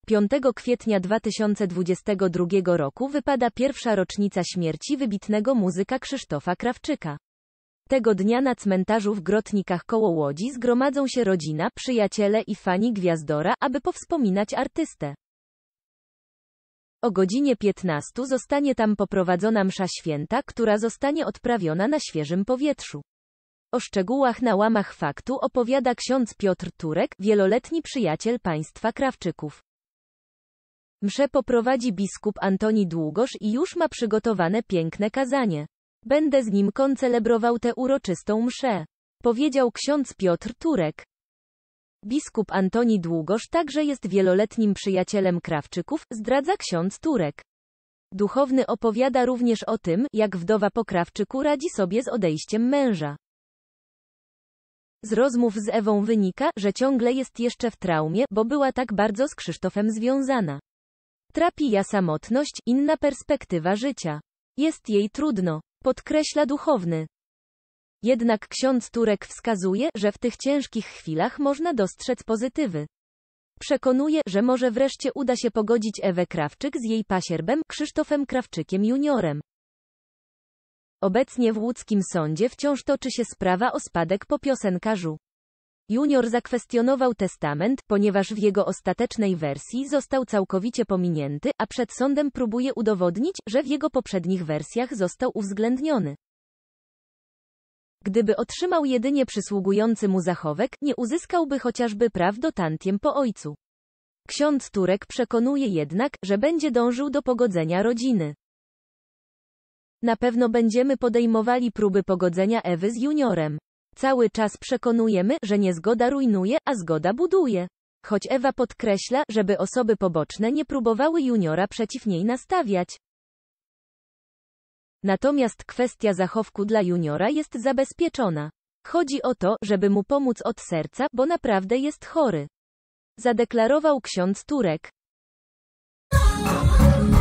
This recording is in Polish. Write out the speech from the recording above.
5 kwietnia 2022 roku wypada pierwsza rocznica śmierci wybitnego muzyka Krzysztofa Krawczyka. Tego dnia na cmentarzu w Grotnikach koło Łodzi zgromadzą się rodzina, przyjaciele i fani Gwiazdora, aby powspominać artystę. O godzinie 15 zostanie tam poprowadzona msza święta, która zostanie odprawiona na świeżym powietrzu. O szczegółach na łamach faktu opowiada ksiądz Piotr Turek, wieloletni przyjaciel państwa Krawczyków. Mszę poprowadzi biskup Antoni Długosz i już ma przygotowane piękne kazanie. Będę z nim koncelebrował tę uroczystą mszę, powiedział ksiądz Piotr Turek. Biskup Antoni Długosz także jest wieloletnim przyjacielem Krawczyków, zdradza ksiądz Turek. Duchowny opowiada również o tym, jak wdowa po Krawczyku radzi sobie z odejściem męża. Z rozmów z Ewą wynika, że ciągle jest jeszcze w traumie, bo była tak bardzo z Krzysztofem związana. Trapi ją samotność, inna perspektywa życia. Jest jej trudno, podkreśla duchowny. Jednak ksiądz Turek wskazuje, że w tych ciężkich chwilach można dostrzec pozytywy. Przekonuje, że może wreszcie uda się pogodzić Ewę Krawczyk z jej pasierbem, Krzysztofem Krawczykiem juniorem. Obecnie w łódzkim sądzie wciąż toczy się sprawa o spadek po piosenkarzu. Junior zakwestionował testament, ponieważ w jego ostatecznej wersji został całkowicie pominięty, a przed sądem próbuje udowodnić, że w jego poprzednich wersjach został uwzględniony. Gdyby otrzymał jedynie przysługujący mu zachowek, nie uzyskałby chociażby praw do tantiem po ojcu. Ksiądz Turek przekonuje jednak, że będzie dążył do pogodzenia rodziny. Na pewno będziemy podejmowali próby pogodzenia Ewy z juniorem. Cały czas przekonujemy, że niezgoda rujnuje, a zgoda buduje. Choć Ewa podkreśla, żeby osoby poboczne nie próbowały juniora przeciw niej nastawiać. Natomiast kwestia zachowku dla juniora jest zabezpieczona. Chodzi o to, żeby mu pomóc od serca, bo naprawdę jest chory. Zadeklarował ksiądz Turek.